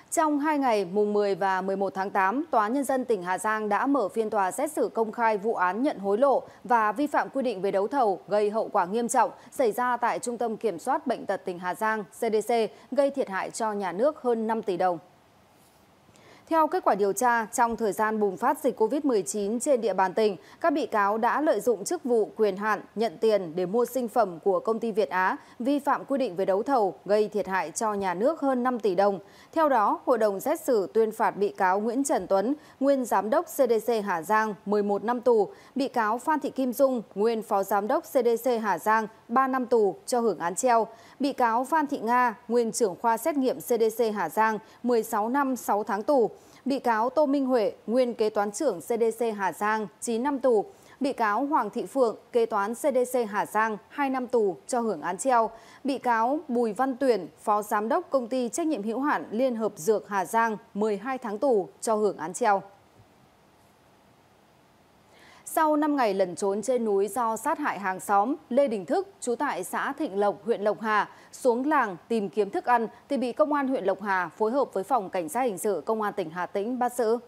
Trong 2 ngày mùng 10 và 11 tháng 8, Tòa án Nhân dân tỉnh Hà Giang đã mở phiên tòa xét xử công khai vụ án nhận hối lộ và vi phạm quy định về đấu thầu gây hậu quả nghiêm trọng xảy ra tại Trung tâm Kiểm soát Bệnh tật tỉnh Hà Giang (CDC) gây thiệt hại cho nhà nước hơn 5 tỷ đồng. Theo kết quả điều tra, trong thời gian bùng phát dịch COVID-19 trên địa bàn tỉnh, các bị cáo đã lợi dụng chức vụ, quyền hạn, nhận tiền để mua sinh phẩm của công ty Việt Á, vi phạm quy định về đấu thầu, gây thiệt hại cho nhà nước hơn 5 tỷ đồng. Theo đó, hội đồng xét xử tuyên phạt bị cáo Nguyễn Trần Tuấn, nguyên giám đốc CDC Hà Giang 11 năm tù, bị cáo Phan Thị Kim Dung, nguyên phó giám đốc CDC Hà Giang 3 năm tù cho hưởng án treo. Bị cáo Phan Thị Nga, nguyên trưởng khoa xét nghiệm CDC Hà Giang 16 năm 6 tháng tù. Bị cáo Tô Minh Huệ, nguyên kế toán trưởng CDC Hà Giang 9 năm tù. Bị cáo Hoàng Thị Phượng, kế toán CDC Hà Giang 2 năm tù cho hưởng án treo. Bị cáo Bùi Văn Tuyển, phó giám đốc công ty trách nhiệm hữu hạn Liên hợp Dược Hà Giang 12 tháng tù cho hưởng án treo. Sau 5 ngày lẩn trốn trên núi do sát hại hàng xóm, Lê Đình Thức, trú tại xã Thịnh Lộc, huyện Lộc Hà, xuống làng tìm kiếm thức ăn thì bị Công an huyện Lộc Hà phối hợp với Phòng Cảnh sát Hình sự Công an tỉnh Hà Tĩnh bắt giữ.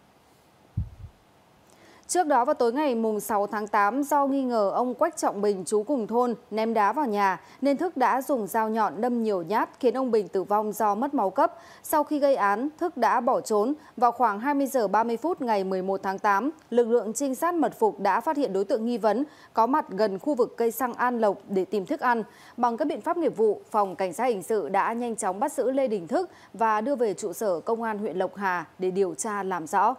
Trước đó vào tối ngày 6 tháng 8, do nghi ngờ ông Quách Trọng Bình trú cùng thôn ném đá vào nhà, nên Thức đã dùng dao nhọn đâm nhiều nhát khiến ông Bình tử vong do mất máu cấp. Sau khi gây án, Thức đã bỏ trốn. Vào khoảng 20 giờ 30 phút ngày 11 tháng 8, lực lượng trinh sát mật phục đã phát hiện đối tượng nghi vấn có mặt gần khu vực cây xăng An Lộc để tìm thức ăn. Bằng các biện pháp nghiệp vụ, Phòng Cảnh sát Hình sự đã nhanh chóng bắt giữ Lê Đình Thức và đưa về trụ sở Công an huyện Lộc Hà để điều tra làm rõ.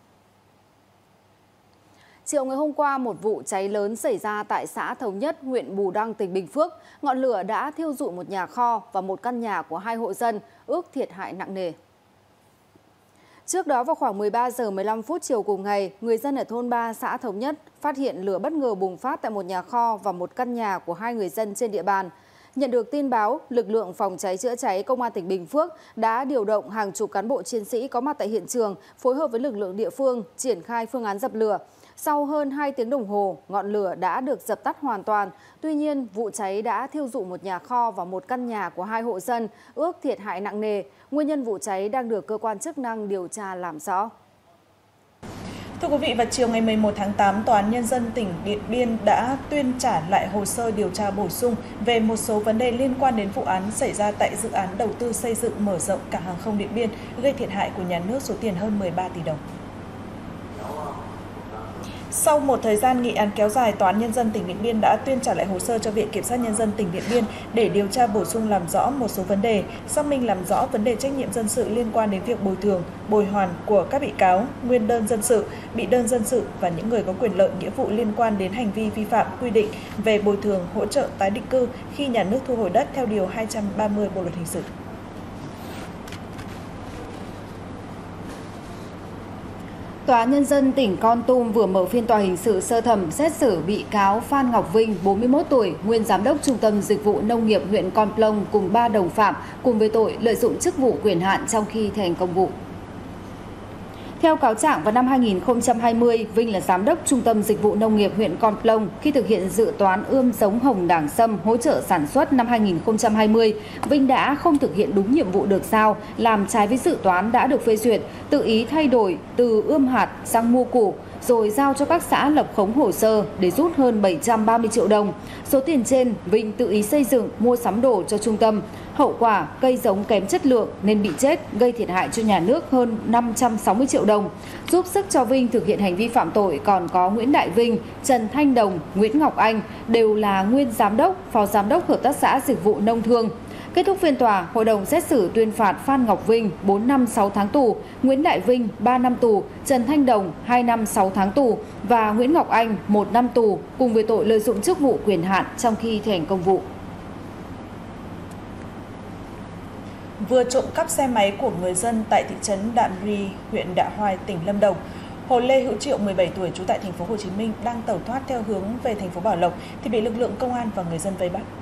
Chiều ngày hôm qua, một vụ cháy lớn xảy ra tại xã Thống Nhất, huyện Bù Đăng, tỉnh Bình Phước. Ngọn lửa đã thiêu rụi một nhà kho và một căn nhà của 2 hộ dân, ước thiệt hại nặng nề. Trước đó vào khoảng 13 giờ 15 phút chiều cùng ngày, người dân ở thôn 3 xã Thống Nhất phát hiện lửa bất ngờ bùng phát tại một nhà kho và một căn nhà của 2 người dân trên địa bàn. Nhận được tin báo, lực lượng phòng cháy chữa cháy Công an tỉnh Bình Phước đã điều động hàng chục cán bộ chiến sĩ có mặt tại hiện trường, phối hợp với lực lượng địa phương triển khai phương án dập lửa. Sau hơn 2 tiếng đồng hồ, ngọn lửa đã được dập tắt hoàn toàn. Tuy nhiên, vụ cháy đã thiêu rụi một nhà kho và một căn nhà của 2 hộ dân, ước thiệt hại nặng nề. Nguyên nhân vụ cháy đang được cơ quan chức năng điều tra làm rõ. Thưa quý vị, vào chiều ngày 11 tháng 8, Tòa án Nhân dân tỉnh Điện Biên đã tuyên trả lại hồ sơ điều tra bổ sung về một số vấn đề liên quan đến vụ án xảy ra tại dự án đầu tư xây dựng mở rộng cảng hàng không Điện Biên, gây thiệt hại của nhà nước số tiền hơn 13 tỷ đồng. Sau một thời gian nghị án kéo dài, Tòa án Nhân dân tỉnh Điện Biên đã tuyên trả lại hồ sơ cho Viện Kiểm sát Nhân dân tỉnh Điện Biên để điều tra bổ sung làm rõ một số vấn đề, xác minh làm rõ vấn đề trách nhiệm dân sự liên quan đến việc bồi thường, bồi hoàn của các bị cáo, nguyên đơn dân sự, bị đơn dân sự và những người có quyền lợi nghĩa vụ liên quan đến hành vi vi phạm quy định về bồi thường, hỗ trợ tái định cư khi nhà nước thu hồi đất theo Điều 230 Bộ Luật Hình sự. Tòa án Nhân dân tỉnh Kon Tum vừa mở phiên tòa hình sự sơ thẩm xét xử bị cáo Phan Ngọc Vinh, 41 tuổi, nguyên giám đốc Trung tâm Dịch vụ Nông nghiệp huyện Con Plong cùng 3 đồng phạm cùng với tội lợi dụng chức vụ quyền hạn trong khi thi hành công vụ. Theo cáo trạng, vào năm 2020, Vinh là giám đốc Trung tâm Dịch vụ Nông nghiệp huyện Con Plong. Khi thực hiện dự toán ươm giống hồng đảng sâm hỗ trợ sản xuất năm 2020, Vinh đã không thực hiện đúng nhiệm vụ được giao, làm trái với dự toán đã được phê duyệt, tự ý thay đổi từ ươm hạt sang mua củ, rồi giao cho các xã lập khống hồ sơ để rút hơn 730 triệu đồng. Số tiền trên, Vinh tự ý xây dựng, mua sắm đồ cho trung tâm. Hậu quả, cây giống kém chất lượng nên bị chết, gây thiệt hại cho nhà nước hơn 560 triệu đồng. Giúp sức cho Vinh thực hiện hành vi phạm tội còn có Nguyễn Đại Vinh, Trần Thanh Đồng, Nguyễn Ngọc Anh, đều là nguyên giám đốc, phó giám đốc hợp tác xã Dịch vụ Nông thương. Kết thúc phiên tòa, hội đồng xét xử tuyên phạt Phan Ngọc Vinh 4 năm 6 tháng tù, Nguyễn Đại Vinh 3 năm tù, Trần Thanh Đồng 2 năm 6 tháng tù và Nguyễn Ngọc Anh 1 năm tù cùng với tội lợi dụng chức vụ quyền hạn trong khi thi hành công vụ. Vừa trộm cắp xe máy của người dân tại thị trấn Đạm Ri, huyện Đạ Hoai, tỉnh Lâm Đồng, Hồ Lê Hữu Triệu, 17 tuổi, trú tại thành phố Hồ Chí Minh, đang tẩu thoát theo hướng về thành phố Bảo Lộc thì bị lực lượng công an và người dân vây bắt.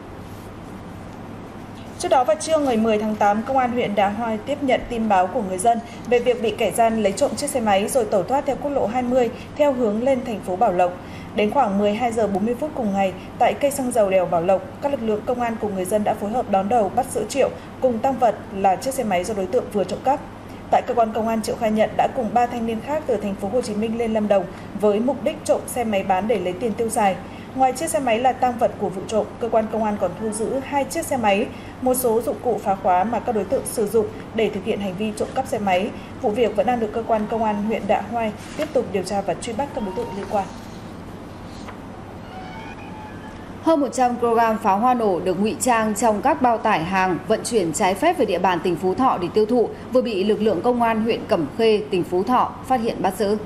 Trước đó vào trưa ngày 10 tháng 8, Công an huyện Đạ Hoai tiếp nhận tin báo của người dân về việc bị kẻ gian lấy trộm chiếc xe máy rồi tẩu thoát theo quốc lộ 20 theo hướng lên thành phố Bảo Lộc. Đến khoảng 12 giờ 40 phút cùng ngày, tại cây xăng dầu đèo Bảo Lộc, các lực lượng công an cùng người dân đã phối hợp đón đầu bắt giữ Triệu cùng tăng vật là chiếc xe máy do đối tượng vừa trộm cắp. Tại cơ quan công an, Triệu khai nhận đã cùng 3 thanh niên khác từ thành phố Hồ Chí Minh lên Lâm Đồng với mục đích trộm xe máy bán để lấy tiền tiêu xài. Ngoài chiếc xe máy là tang vật của vụ trộm, cơ quan công an còn thu giữ 2 chiếc xe máy, một số dụng cụ phá khóa mà các đối tượng sử dụng để thực hiện hành vi trộm cắp xe máy. Vụ việc vẫn đang được cơ quan công an huyện Đạ Hoai tiếp tục điều tra và truy bắt các đối tượng liên quan. Hơn 100 kg pháo hoa nổ được ngụy trang trong các bao tải hàng vận chuyển trái phép về địa bàn tỉnh Phú Thọ để tiêu thụ vừa bị lực lượng công an huyện Cẩm Khê, tỉnh Phú Thọ phát hiện bắt giữ.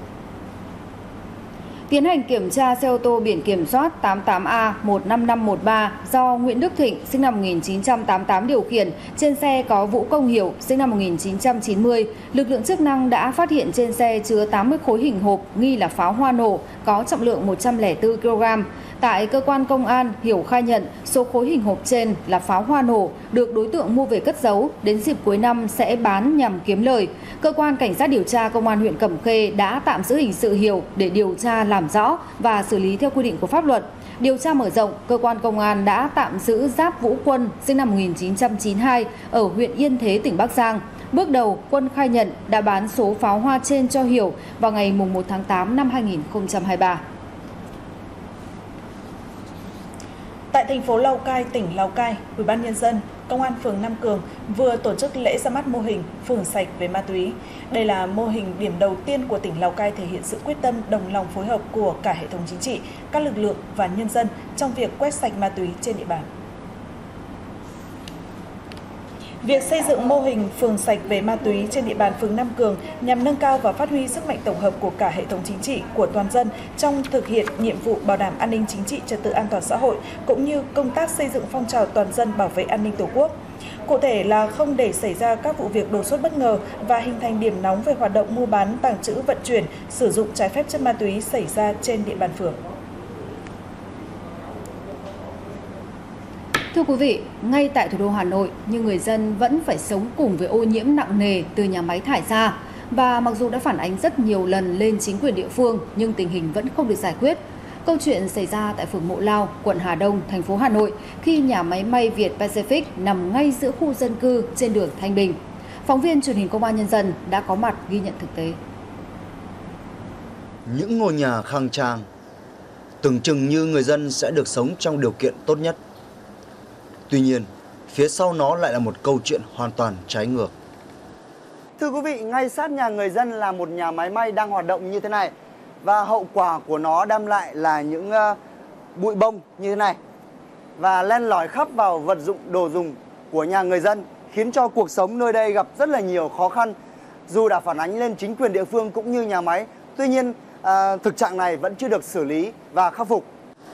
Tiến hành kiểm tra xe ô tô biển kiểm soát 88A15513 do Nguyễn Đức Thịnh sinh năm 1988 điều khiển, trên xe có Vũ Công Hiểu sinh năm 1990, lực lượng chức năng đã phát hiện trên xe chứa 80 khối hình hộp nghi là pháo hoa nổ có trọng lượng 104 kg. Tại cơ quan công an, Hiểu khai nhận số khối hình hộp trên là pháo hoa nổ được đối tượng mua về cất giấu, đến dịp cuối năm sẽ bán nhằm kiếm lời. Cơ quan cảnh sát điều tra công an huyện Cẩm Khê đã tạm giữ hình sự Hiểu để điều tra làm rõ và xử lý theo quy định của pháp luật. Điều tra mở rộng, cơ quan công an đã tạm giữ Giáp Vũ Quân sinh năm 1992 ở huyện Yên Thế, tỉnh Bắc Giang. Bước đầu, Quân khai nhận đã bán số pháo hoa trên cho Hiểu vào ngày 1 tháng 8 năm 2023. Tại thành phố Lào Cai, tỉnh Lào Cai, UBND, Công an phường Nam Cường vừa tổ chức lễ ra mắt mô hình phường sạch về ma túy. Đây là mô hình điểm đầu tiên của tỉnh Lào Cai thể hiện sự quyết tâm đồng lòng phối hợp của cả hệ thống chính trị, các lực lượng và nhân dân trong việc quét sạch ma túy trên địa bàn. Việc xây dựng mô hình phường sạch về ma túy trên địa bàn phường Nam Cường nhằm nâng cao và phát huy sức mạnh tổng hợp của cả hệ thống chính trị, của toàn dân trong thực hiện nhiệm vụ bảo đảm an ninh chính trị, trật tự an toàn xã hội, cũng như công tác xây dựng phong trào toàn dân bảo vệ an ninh Tổ quốc. Cụ thể là không để xảy ra các vụ việc đột xuất bất ngờ và hình thành điểm nóng về hoạt động mua bán, tàng trữ, vận chuyển, sử dụng trái phép chất ma túy xảy ra trên địa bàn phường. Thưa quý vị, ngay tại thủ đô Hà Nội, nhưng người dân vẫn phải sống cùng với ô nhiễm nặng nề từ nhà máy thải ra. Và mặc dù đã phản ánh rất nhiều lần lên chính quyền địa phương, nhưng tình hình vẫn không được giải quyết. Câu chuyện xảy ra tại phường Mộ Lao, quận Hà Đông, thành phố Hà Nội, khi nhà máy may Việt Pacific nằm ngay giữa khu dân cư trên đường Thanh Bình. Phóng viên truyền hình Công an Nhân dân đã có mặt ghi nhận thực tế. Những ngôi nhà khang trang, tưởng chừng như người dân sẽ được sống trong điều kiện tốt nhất. Tuy nhiên, phía sau nó lại là một câu chuyện hoàn toàn trái ngược. Thưa quý vị, ngay sát nhà người dân là một nhà máy may đang hoạt động như thế này. Và hậu quả của nó đem lại là những bụi bông như thế này. Và len lỏi khắp vào vật dụng, đồ dùng của nhà người dân, khiến cho cuộc sống nơi đây gặp rất là nhiều khó khăn. Dù đã phản ánh lên chính quyền địa phương cũng như nhà máy, tuy nhiên thực trạng này vẫn chưa được xử lý và khắc phục.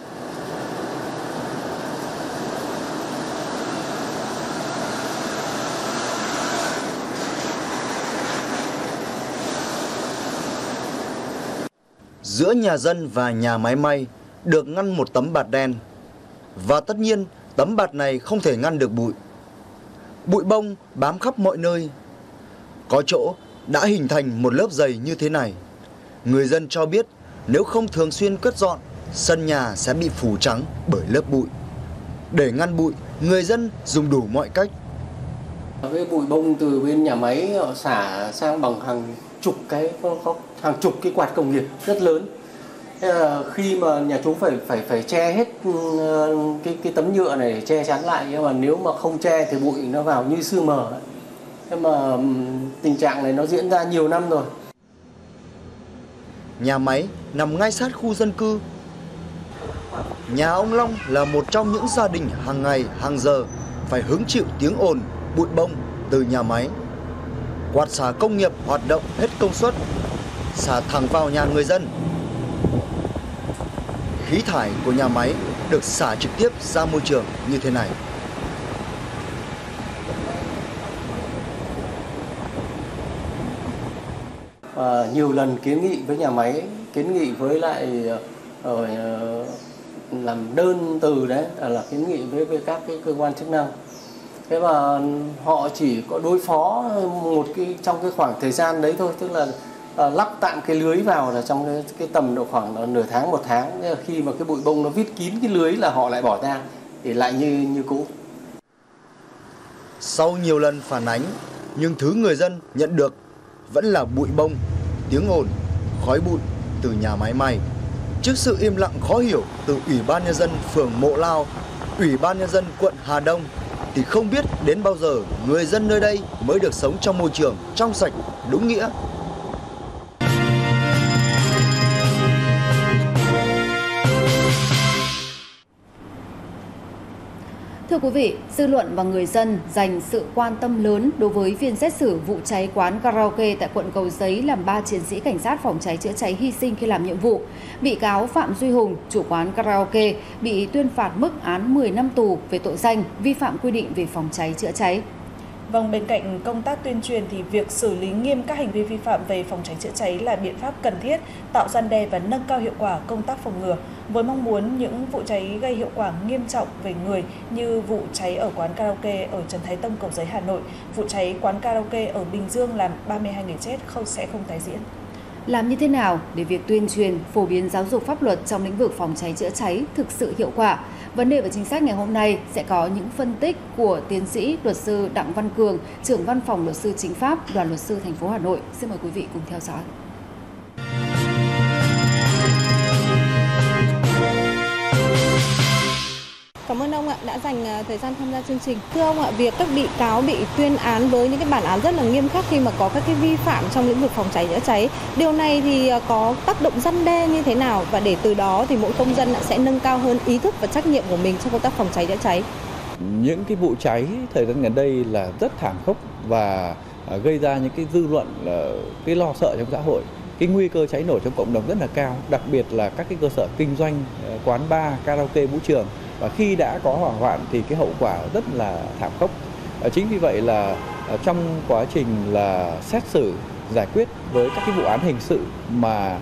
Giữa nhà dân và nhà máy may được ngăn một tấm bạt đen. Và tất nhiên, tấm bạt này không thể ngăn được bụi. Bụi bông bám khắp mọi nơi. Có chỗ đã hình thành một lớp dày như thế này. Người dân cho biết nếu không thường xuyên quét dọn, sân nhà sẽ bị phủ trắng bởi lớp bụi. Để ngăn bụi, người dân dùng đủ mọi cách. Cái bụi bông từ bên nhà máy họ xả sang bằng hàng chục cái quạt công nghiệp rất lớn. Thế là khi mà nhà chúng phải che hết cái tấm nhựa này để che chắn lại, nhưng mà nếu mà không che thì bụi nó vào như sương mờ. Thế mà tình trạng này nó diễn ra nhiều năm rồi. Nhà máy nằm ngay sát khu dân cư. Nhà ông Long là một trong những gia đình hàng ngày, hàng giờ phải hứng chịu tiếng ồn, bụi bông từ nhà máy. Quạt xả công nghiệp hoạt động hết công suất, xả thẳng vào nhà người dân. Khí thải của nhà máy được xả trực tiếp ra môi trường như thế này. Nhiều lần kiến nghị với nhà máy, kiến nghị với lại làm đơn từ đấy, là kiến nghị với các cái cơ quan chức năng. Thế mà họ chỉ có đối phó trong cái khoảng thời gian đấy thôi, tức là lắp tạm cái lưới vào là trong cái tầm độ khoảng nửa tháng, một tháng. Khi mà cái bụi bông nó vít kín cái lưới là họ lại bỏ ra để lại như cũ. Sau nhiều lần phản ánh, nhưng thứ người dân nhận được vẫn là bụi bông, tiếng ồn, khói bụi từ nhà máy may. Trước sự im lặng khó hiểu từ Ủy ban Nhân dân phường Mộ Lao, Ủy ban Nhân dân quận Hà Đông, thì không biết đến bao giờ người dân nơi đây mới được sống trong môi trường trong sạch đúng nghĩa. Thưa quý vị, dư luận và người dân dành sự quan tâm lớn đối với phiên xét xử vụ cháy quán karaoke tại quận Cầu Giấy làm 3 chiến sĩ cảnh sát phòng cháy chữa cháy hy sinh khi làm nhiệm vụ. Bị cáo Phạm Duy Hùng, chủ quán karaoke, bị tuyên phạt mức án 10 năm tù về tội danh vi phạm quy định về phòng cháy chữa cháy. Vâng, bên cạnh công tác tuyên truyền thì việc xử lý nghiêm các hành vi vi phạm về phòng cháy chữa cháy là biện pháp cần thiết, tạo răn đe và nâng cao hiệu quả công tác phòng ngừa. Với mong muốn những vụ cháy gây hiệu quả nghiêm trọng về người như vụ cháy ở quán karaoke ở Trần Thái Tông, Cầu Giấy, Hà Nội, vụ cháy quán karaoke ở Bình Dương làm 32 người chết sẽ không tái diễn. Làm như thế nào để việc tuyên truyền, phổ biến giáo dục pháp luật trong lĩnh vực phòng cháy chữa cháy thực sự hiệu quả? Vấn đề và chính sách ngày hôm nay sẽ có những phân tích của tiến sĩ luật sư Đặng Văn Cường, trưởng văn phòng luật sư chính pháp, Đoàn luật sư thành phố Hà Nội. Xin mời quý vị cùng theo dõi. Cảm ơn ông ạ đã dành thời gian tham gia chương trình. Thưa ông ạ, việc các bị cáo bị tuyên án với những cái bản án rất là nghiêm khắc khi mà có các cái vi phạm trong lĩnh vực phòng cháy chữa cháy, điều này thì có tác động răn đe như thế nào, và để từ đó thì mỗi công dân sẽ nâng cao hơn ý thức và trách nhiệm của mình trong công tác phòng cháy chữa cháy? Những cái vụ cháy thời gian gần đây là rất thảm khốc và gây ra những cái dư luận, cái lo sợ trong xã hội. Cái nguy cơ cháy nổ trong cộng đồng rất là cao, đặc biệt là các cái cơ sở kinh doanh, quán bar, karaoke, vũ trường. Và khi đã có hỏa hoạn thì cái hậu quả rất là thảm khốc. Chính vì vậy là trong quá trình là xét xử, giải quyết với các cái vụ án hình sự mà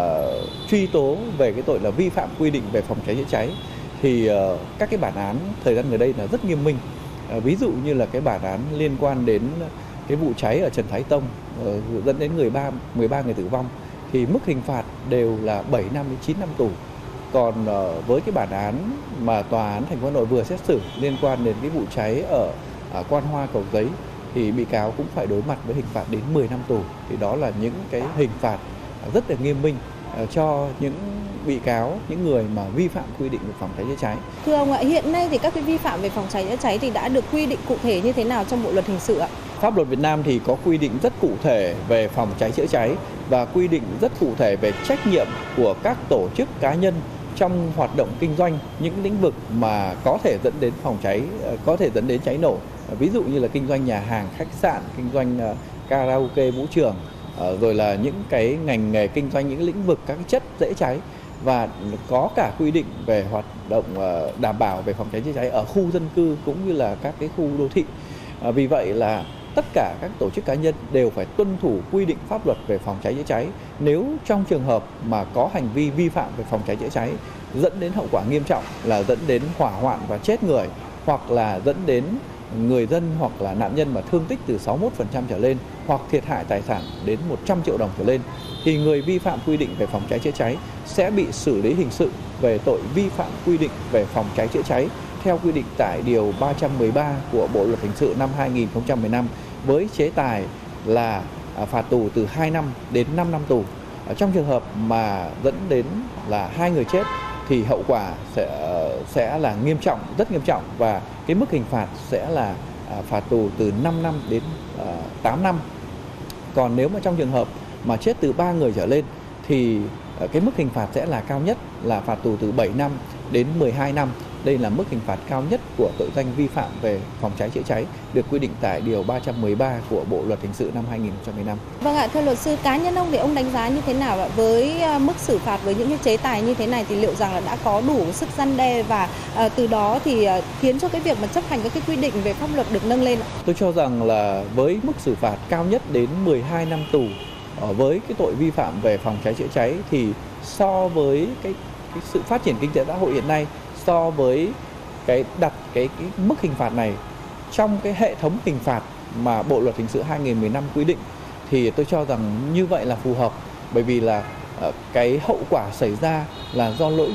truy tố về cái tội là vi phạm quy định về phòng cháy chữa cháy thì các cái bản án thời gian gần đây là rất nghiêm minh. Ví dụ như là cái bản án liên quan đến cái vụ cháy ở Trần Thái Tông dẫn đến 13 người tử vong thì mức hình phạt đều là 7 năm đến 9 năm tù. Còn với cái bản án mà Tòa án thành phố Hà Nội vừa xét xử liên quan đến cái vụ cháy ở Quan Hoa, Cầu Giấy thì bị cáo cũng phải đối mặt với hình phạt đến 10 năm tù. Thì đó là những cái hình phạt rất là nghiêm minh cho những bị cáo, những người mà vi phạm quy định về phòng cháy chữa cháy. Thưa ông ạ, hiện nay thì các cái vi phạm về phòng cháy chữa cháy thì đã được quy định cụ thể như thế nào trong Bộ luật hình sự ạ? Pháp luật Việt Nam thì có quy định rất cụ thể về phòng cháy chữa cháy và quy định rất cụ thể về trách nhiệm của các tổ chức cá nhân trong hoạt động kinh doanh những lĩnh vực mà có thể dẫn đến phòng cháy, có thể dẫn đến cháy nổ. Ví dụ như là kinh doanh nhà hàng, khách sạn, kinh doanh karaoke, vũ trường, rồi là những cái ngành nghề kinh doanh những lĩnh vực các chất dễ cháy, và có cả quy định về hoạt động đảm bảo về phòng cháy chữa cháy ở khu dân cư cũng như là các cái khu đô thị. Vì vậy là tất cả các tổ chức cá nhân đều phải tuân thủ quy định pháp luật về phòng cháy chữa cháy. Nếu trong trường hợp mà có hành vi vi phạm về phòng cháy chữa cháy dẫn đến hậu quả nghiêm trọng là dẫn đến hỏa hoạn và chết người, hoặc là dẫn đến người dân hoặc là nạn nhân mà thương tích từ 61% trở lên, hoặc thiệt hại tài sản đến 100 triệu đồng trở lên, thì người vi phạm quy định về phòng cháy chữa cháy sẽ bị xử lý hình sự về tội vi phạm quy định về phòng cháy chữa cháy theo quy định tại điều 313 của Bộ luật hình sự năm 2015 với chế tài là phạt tù từ 2 năm đến 5 năm tù. Trong trường hợp mà dẫn đến là 2 người chết thì hậu quả sẽ là nghiêm trọng, rất nghiêm trọng, và cái mức hình phạt sẽ là phạt tù từ 5 năm đến 8 năm. Còn nếu mà trong trường hợp mà chết từ 3 người trở lên thì cái mức hình phạt sẽ là cao nhất là phạt tù từ 7 năm đến 12 năm. Đây là mức hình phạt cao nhất của tội danh vi phạm về phòng cháy chữa cháy được quy định tại điều 313 của Bộ luật hình sự năm 2015. Vâng ạ, thưa luật sư, cá nhân ông thì ông đánh giá như thế nào ạ? Với mức xử phạt với những cái chế tài như thế này thì liệu rằng là đã có đủ sức răn đe và từ đó thì khiến cho cái việc mà chấp hành các cái quy định về pháp luật được nâng lên ạ? Tôi cho rằng là với mức xử phạt cao nhất đến 12 năm tù với cái tội vi phạm về phòng cháy chữa cháy thì so với cái sự phát triển kinh tế xã hội hiện nay, so với cái mức hình phạt này trong cái hệ thống hình phạt mà Bộ luật hình sự 2015 quy định thì tôi cho rằng như vậy là phù hợp, bởi vì là cái hậu quả xảy ra là do lỗi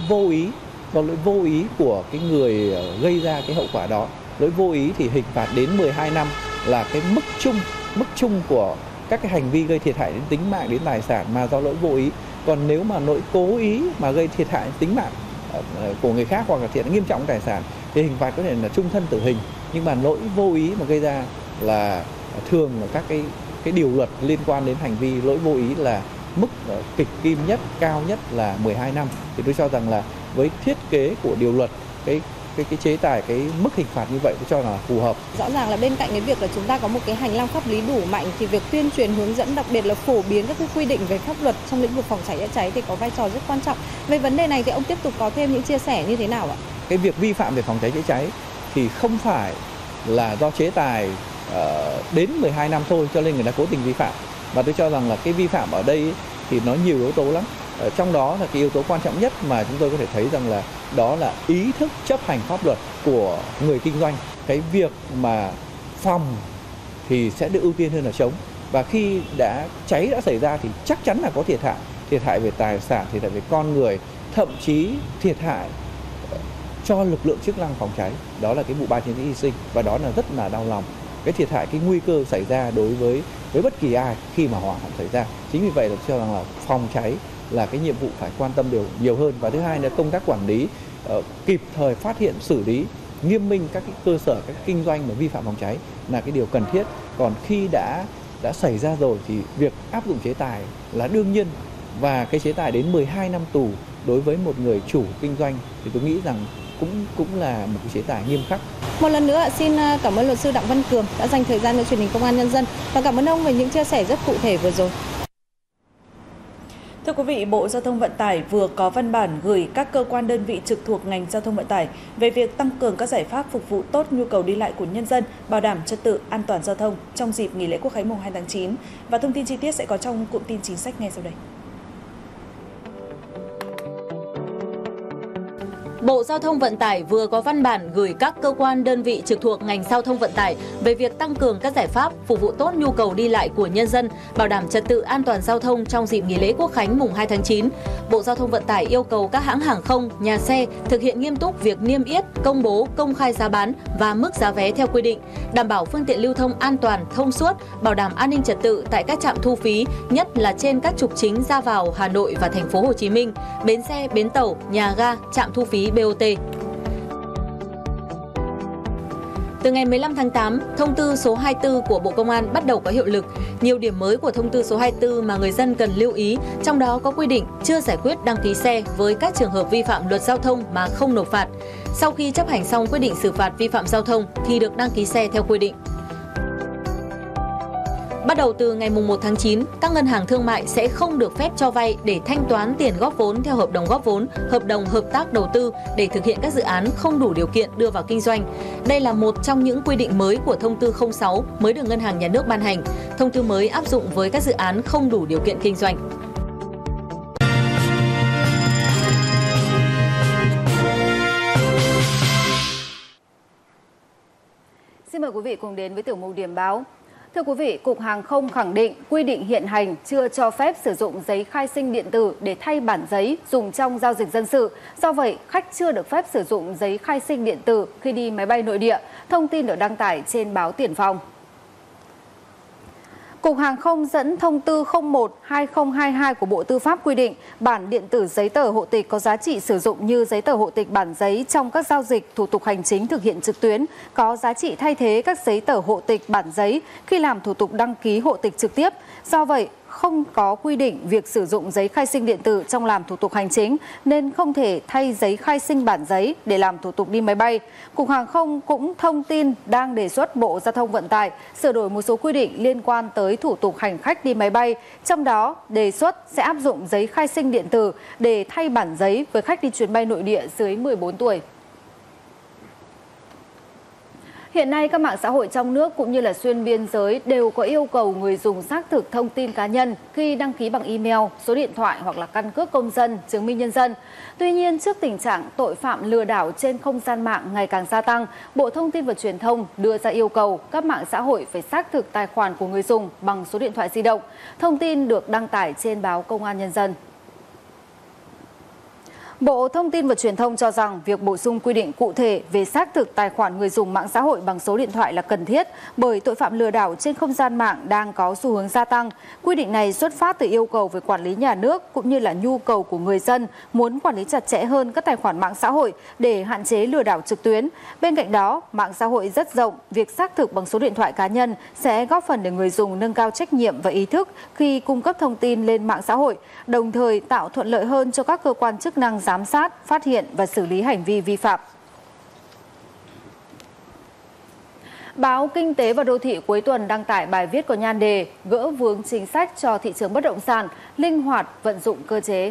vô ý của cái người gây ra cái hậu quả đó. Lỗi vô ý thì hình phạt đến 12 năm là cái mức chung của các cái hành vi gây thiệt hại đến tính mạng, đến tài sản mà do lỗi vô ý. Còn nếu mà lỗi cố ý mà gây thiệt hại tính mạng của người khác hoặc là thiệt hại nghiêm trọng tài sản thì hình phạt có thể là trung thân tử hình. Nhưng mà lỗi vô ý mà gây ra là thường là các cái điều luật liên quan đến hành vi lỗi vô ý là mức kịch kim nhất, cao nhất là 12 năm. Thì tôi cho rằng là với thiết kế của điều luật, cái chế tài, cái mức hình phạt như vậy tôi cho là phù hợp. Rõ ràng là bên cạnh cái việc là chúng ta có một cái hành lang pháp lý đủ mạnh thì việc tuyên truyền hướng dẫn, đặc biệt là phổ biến các cái quy định về pháp luật trong lĩnh vực phòng cháy chữa cháy thì có vai trò rất quan trọng. Về vấn đề này thì ông tiếp tục có thêm những chia sẻ như thế nào ạ? Cái việc vi phạm về phòng cháy chữa cháy thì không phải là do chế tài đến 12 năm thôi cho nên người ta cố tình vi phạm, và tôi cho rằng là cái vi phạm ở đây thì nó nhiều yếu tố lắm. Trong đó là cái yếu tố quan trọng nhất mà chúng tôi có thể thấy rằng là đó là ý thức chấp hành pháp luật của người kinh doanh. Cái việc mà phòng thì sẽ được ưu tiên hơn là chống, và khi cháy đã xảy ra thì chắc chắn là có thiệt hại về tài sản, thiệt hại về con người, thậm chí thiệt hại cho lực lượng chức năng phòng cháy. Đó là cái vụ 3 chiến sĩ hy sinh, và đó là rất là đau lòng. Cái thiệt hại, cái nguy cơ xảy ra đối với bất kỳ ai khi mà hỏa hoạn xảy ra. Chính vì vậy là cho rằng là phòng cháy là cái nhiệm vụ phải quan tâm nhiều hơn. Và thứ hai là công tác quản lý, kịp thời phát hiện, xử lý nghiêm minh các cái cơ sở, các kinh doanh mà vi phạm phòng cháy là cái điều cần thiết. Còn khi đã xảy ra rồi thì việc áp dụng chế tài là đương nhiên, và cái chế tài đến 12 năm tù đối với một người chủ kinh doanh thì tôi nghĩ rằng cũng là một cái chế tài nghiêm khắc. Một lần nữa xin cảm ơn luật sư Đặng Văn Cường đã dành thời gian cho truyền hình Công an Nhân dân, và cảm ơn ông về những chia sẻ rất cụ thể vừa rồi. Thưa quý vị, Bộ Giao thông Vận tải vừa có văn bản gửi các cơ quan đơn vị trực thuộc ngành giao thông vận tải về việc tăng cường các giải pháp phục vụ tốt nhu cầu đi lại của nhân dân, bảo đảm trật tự an toàn giao thông trong dịp nghỉ lễ Quốc khánh mùng 2 tháng 9. Và thông tin chi tiết sẽ có trong cụm tin chính sách ngay sau đây. Bộ Giao thông Vận tải vừa có văn bản gửi các cơ quan đơn vị trực thuộc ngành giao thông vận tải về việc tăng cường các giải pháp phục vụ tốt nhu cầu đi lại của nhân dân, bảo đảm trật tự an toàn giao thông trong dịp nghỉ lễ Quốc khánh mùng 2 tháng 9. Bộ Giao thông Vận tải yêu cầu các hãng hàng không, nhà xe thực hiện nghiêm túc việc niêm yết, công bố, công khai giá bán và mức giá vé theo quy định, đảm bảo phương tiện lưu thông an toàn, thông suốt, bảo đảm an ninh trật tự tại các trạm thu phí, nhất là trên các trục chính ra vào Hà Nội và thành phố Hồ Chí Minh, bến xe, bến tàu, nhà ga, trạm thu phí BOT. Từ ngày 15 tháng 8, thông tư số 24 của Bộ Công an bắt đầu có hiệu lực. Nhiều điểm mới của thông tư số 24 mà người dân cần lưu ý, trong đó có quy định chưa giải quyết đăng ký xe với các trường hợp vi phạm luật giao thông mà không nộp phạt. Sau khi chấp hành xong quyết định xử phạt vi phạm giao thông thì được đăng ký xe theo quy định. Bắt đầu từ ngày 1 tháng 9, các ngân hàng thương mại sẽ không được phép cho vay để thanh toán tiền góp vốn theo hợp đồng góp vốn, hợp đồng hợp tác đầu tư để thực hiện các dự án không đủ điều kiện đưa vào kinh doanh. Đây là một trong những quy định mới của thông tư 06 mới được Ngân hàng Nhà nước ban hành. Thông tư mới áp dụng với các dự án không đủ điều kiện kinh doanh. Xin mời quý vị cùng đến với tiểu mục điểm báo. Thưa quý vị, Cục Hàng không khẳng định quy định hiện hành chưa cho phép sử dụng giấy khai sinh điện tử để thay bản giấy dùng trong giao dịch dân sự. Do vậy, khách chưa được phép sử dụng giấy khai sinh điện tử khi đi máy bay nội địa. Thông tin được đăng tải trên báo Tiền Phong. Cục Hàng không dẫn thông tư 01/2022 của Bộ Tư pháp quy định bản điện tử giấy tờ hộ tịch có giá trị sử dụng như giấy tờ hộ tịch bản giấy trong các giao dịch thủ tục hành chính thực hiện trực tuyến, có giá trị thay thế các giấy tờ hộ tịch bản giấy khi làm thủ tục đăng ký hộ tịch trực tiếp. Do vậy, không có quy định việc sử dụng giấy khai sinh điện tử trong làm thủ tục hành chính nên không thể thay giấy khai sinh bản giấy để làm thủ tục đi máy bay. Cục Hàng không cũng thông tin đang đề xuất Bộ Giao thông Vận tải sửa đổi một số quy định liên quan tới thủ tục hành khách đi máy bay, trong đó đề xuất sẽ áp dụng giấy khai sinh điện tử để thay bản giấy với khách đi chuyến bay nội địa dưới 14 tuổi. Hiện nay các mạng xã hội trong nước cũng như là xuyên biên giới đều có yêu cầu người dùng xác thực thông tin cá nhân khi đăng ký bằng email, số điện thoại hoặc là căn cước công dân, chứng minh nhân dân. Tuy nhiên, trước tình trạng tội phạm lừa đảo trên không gian mạng ngày càng gia tăng, Bộ Thông tin và Truyền thông đưa ra yêu cầu các mạng xã hội phải xác thực tài khoản của người dùng bằng số điện thoại di động. Thông tin được đăng tải trên báo Công an Nhân dân. Bộ Thông tin và Truyền thông cho rằng việc bổ sung quy định cụ thể về xác thực tài khoản người dùng mạng xã hội bằng số điện thoại là cần thiết bởi tội phạm lừa đảo trên không gian mạng đang có xu hướng gia tăng. Quy định này xuất phát từ yêu cầu về quản lý nhà nước cũng như là nhu cầu của người dân muốn quản lý chặt chẽ hơn các tài khoản mạng xã hội để hạn chế lừa đảo trực tuyến. Bên cạnh đó, mạng xã hội rất rộng, việc xác thực bằng số điện thoại cá nhân sẽ góp phần để người dùng nâng cao trách nhiệm và ý thức khi cung cấp thông tin lên mạng xã hội, đồng thời tạo thuận lợi hơn cho các cơ quan chức năng giám sát, phát hiện và xử lý hành vi vi phạm. Báo Kinh tế và Đô thị cuối tuần đăng tải bài viết có nhan đề Gỡ vướng chính sách cho thị trường bất động sản, linh hoạt vận dụng cơ chế.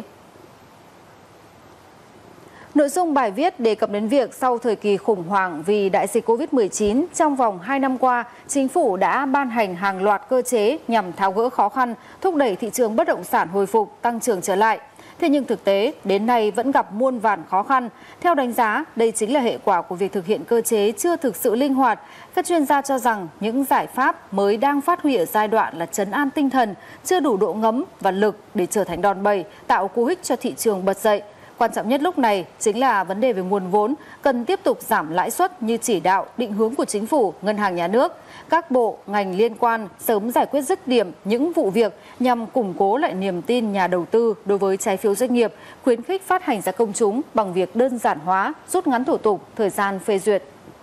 Nội dung bài viết đề cập đến việc sau thời kỳ khủng hoảng vì đại dịch Covid-19, trong vòng 2 năm qua, chính phủ đã ban hành hàng loạt cơ chế nhằm tháo gỡ khó khăn, thúc đẩy thị trường bất động sản hồi phục, tăng trưởng trở lại. Thế nhưng thực tế, đến nay vẫn gặp muôn vàn khó khăn. Theo đánh giá, đây chính là hệ quả của việc thực hiện cơ chế chưa thực sự linh hoạt. Các chuyên gia cho rằng những giải pháp mới đang phát huy ở giai đoạn là trấn an tinh thần, chưa đủ độ ngấm và lực để trở thành đòn bẩy, tạo cú hích cho thị trường bật dậy. Quan trọng nhất lúc này chính là vấn đề về nguồn vốn, cần tiếp tục giảm lãi suất như chỉ đạo, định hướng của chính phủ, ngân hàng nhà nước. Các bộ, ngành liên quan sớm giải quyết dứt điểm những vụ việc nhằm củng cố lại niềm tin nhà đầu tư đối với trái phiếu doanh nghiệp, khuyến khích phát hành ra công chúng bằng việc đơn giản hóa, rút ngắn thủ tục, thời gian phê duyệt.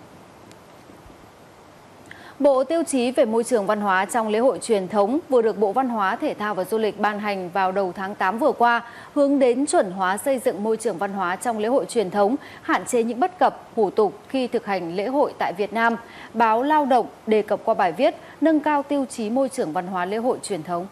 Bộ tiêu chí về môi trường văn hóa trong lễ hội truyền thống vừa được Bộ Văn hóa, Thể thao và Du lịch ban hành vào đầu tháng 8 vừa qua, hướng đến chuẩn hóa xây dựng môi trường văn hóa trong lễ hội truyền thống, hạn chế những bất cập, hủ tục khi thực hành lễ hội tại Việt Nam. Báo Lao động đề cập qua bài viết nâng cao tiêu chí môi trường văn hóa lễ hội truyền thống.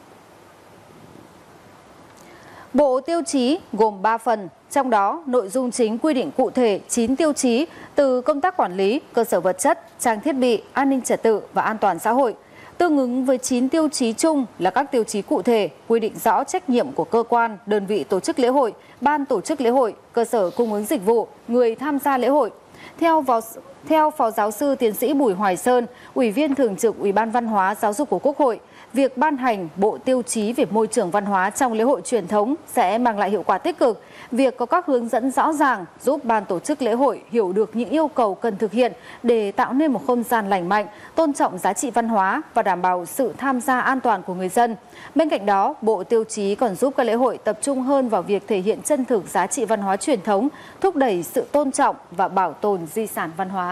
Bộ tiêu chí gồm 3 phần, trong đó nội dung chính quy định cụ thể 9 tiêu chí từ công tác quản lý, cơ sở vật chất, trang thiết bị, an ninh trật tự và an toàn xã hội. Tương ứng với 9 tiêu chí chung là các tiêu chí cụ thể, quy định rõ trách nhiệm của cơ quan, đơn vị tổ chức lễ hội, ban tổ chức lễ hội, cơ sở cung ứng dịch vụ, người tham gia lễ hội. Theo Phó Giáo sư Tiến sĩ Bùi Hoài Sơn, Ủy viên Thường trực Ủy ban Văn hóa Giáo dục của Quốc hội, việc ban hành bộ tiêu chí về môi trường văn hóa trong lễ hội truyền thống sẽ mang lại hiệu quả tích cực. Việc có các hướng dẫn rõ ràng giúp ban tổ chức lễ hội hiểu được những yêu cầu cần thực hiện để tạo nên một không gian lành mạnh, tôn trọng giá trị văn hóa và đảm bảo sự tham gia an toàn của người dân. Bên cạnh đó, bộ tiêu chí còn giúp các lễ hội tập trung hơn vào việc thể hiện chân thực giá trị văn hóa truyền thống, thúc đẩy sự tôn trọng và bảo tồn di sản văn hóa.